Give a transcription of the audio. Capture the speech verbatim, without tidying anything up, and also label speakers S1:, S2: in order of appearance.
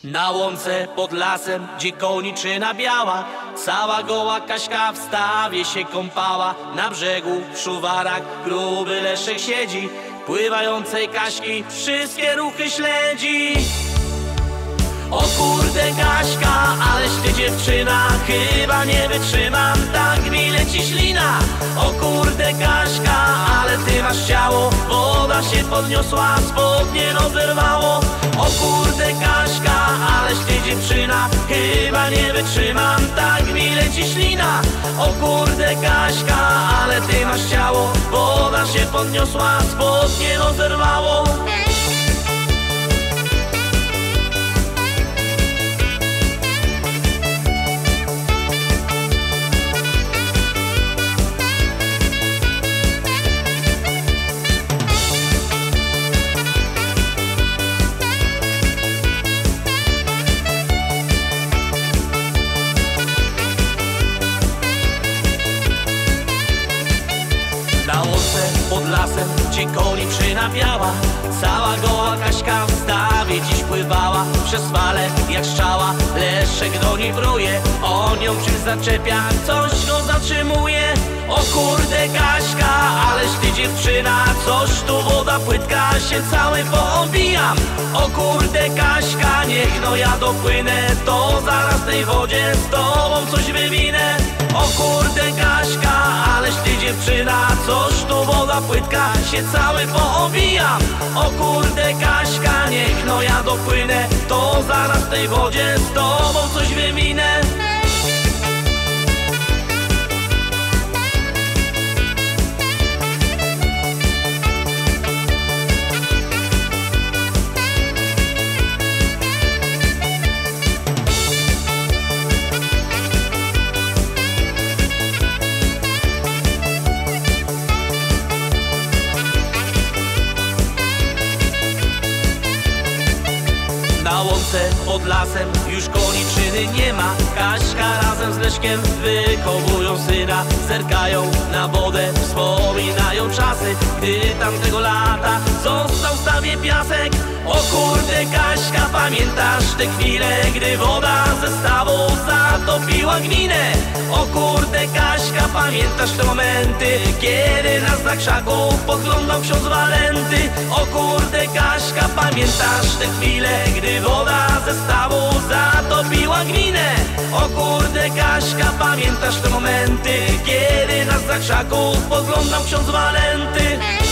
S1: Na łące pod lasem, gdzie koniczyna biała, cała goła Kaśka w stawie się kąpała. Na brzegu w szuwarach gruby leszek siedzi, pływającej Kaśki wszystkie ruchy śledzi. O kurde Kaśka, aleś ty dziewczyna, chyba nie wytrzymam, tak mi leci ślina. O kurde Kaśka, ale ty masz ciało, woda się podniosła, spodnie rozerwało. O kurde Kaśka, aleś ty dziewczyna, chyba nie wytrzymam, tak mi leci ślina. O kurde Kaśka, ale ty masz ciało, woda się podniosła, spodnie rozerwało. Na łące pod lasem, gdzie koniczyna biała, cała goła Kaśka w stawie dziś pływała. Przez fale jak strzała, leszek do niej pruje, on ją czymś zaczepia, coś go zatrzymuje. O kurde Kaśka, aleś ty dziewczyna, coś tu woda płytka, się cały poobijam. O kurde Kaśka, niech no ja dopłynę, to zaraz w tej wodzie z tobą coś wywinę. O kurde Kaśka, aleś ty dziewczyna, coś tu woda płytka, się cały poobijam. O kurde Kaśka, niech no ja dopłynę, to zaraz w tej wodzie z tobą coś wywinę. Na łące pod lasem już koniczyny nie ma, Kaśka razem z Leszkiem wychowują syna. Zerkają na wodę, wspominają czasy, gdy tamtego lata został w stawie piasek. O kurde Kaśka, pamiętasz te chwile, gdy woda ze stawą zatopiła gminę? O kurde Kaśka, pamiętasz te momenty, kiedy nas za krzaków podglądał ksiądz Walenty? O kurde Kaśka, pamiętasz te chwile, gdy woda ze stawą zatopiła gminę? O kurde Kaśka, pamiętasz te momenty, kiedy nas za krzaków podglądał ksiądz Walenty?